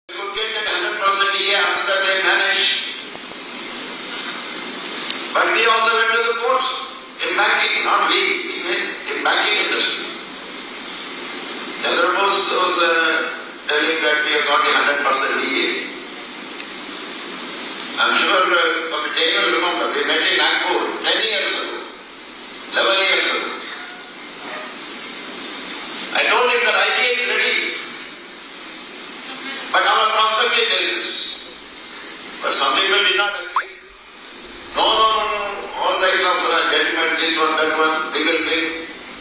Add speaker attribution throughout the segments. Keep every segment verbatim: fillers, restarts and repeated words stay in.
Speaker 1: could get a hundred percent E A after that they vanish. But we also went to the courts in banking, not we, we went in banking industry. Chandra Bose was uh, telling that we have got a hundred percent E A. I'm sure uh, from Jay will remember, we met in Nagpur ten years ago, eleven years ago. I told him that I T A is ready, but on a prospective basis. But some people did not agree. No, no, no, no, all types of uh, gentlemen, this one, that one, we will bring.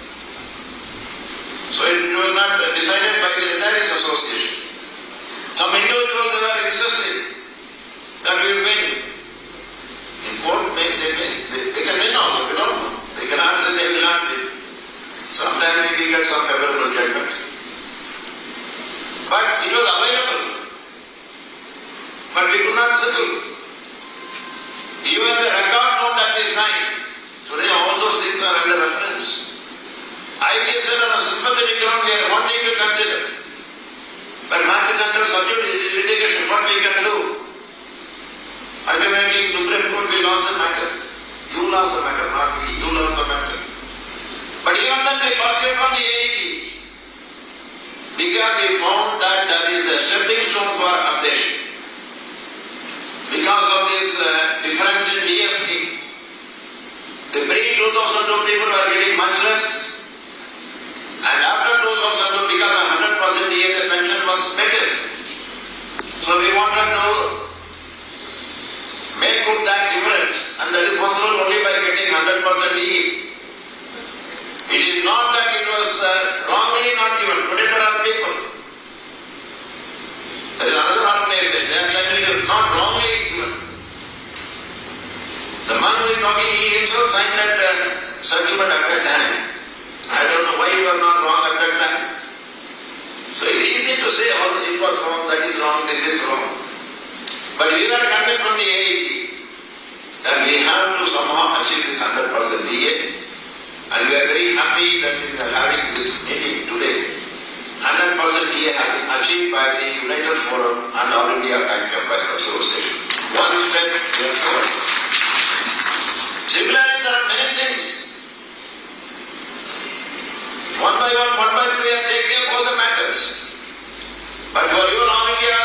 Speaker 1: So it was not decided by the Retirees Association. Some individuals they were insisting that we will win. In court, they, they, they, they can win also, we don't know. They cannot say they will not win. Sometimes we get some favorable judgment. But it was available. But we could not settle. Even the record note that we signed, today all those things are under reference. I P S L on a sympathetic ground we are wanting to consider. But matter is under subject litigation, what we can do? Ultimately in Supreme Court we lost the matter. You lost the matter, not we. You lost the matter. But even then we pursued from the A E P. Because we found that that is a stepping stone for updation. Because of this uh, difference in D S T, the pre-two thousand two people were getting much less. And after two thousand two, because of one hundred percent D A, the pension was better. So we wanted to make good that difference. And that is possible only by getting one hundred percent D A. It is not that it was uh, wrongly not given. Today there are people. There is another organization. They are claiming it is not wrongly given. The man who is talking, he himself signed that uh, settlement at that time. I don't know why you are not wrong at that time. So it is easy to say, oh, it was wrong, that is wrong, this is wrong. But we were coming from the A E P that we have to somehow achieve this one hundred percent D A. And we are very happy that we are having this meeting today. one hundred percent D A has been achieved by the United Forum and All India Bank Employees Association. One step we have covered. Similarly, there are many things. One by one, one by two, we are taking up all the matters. But for your All India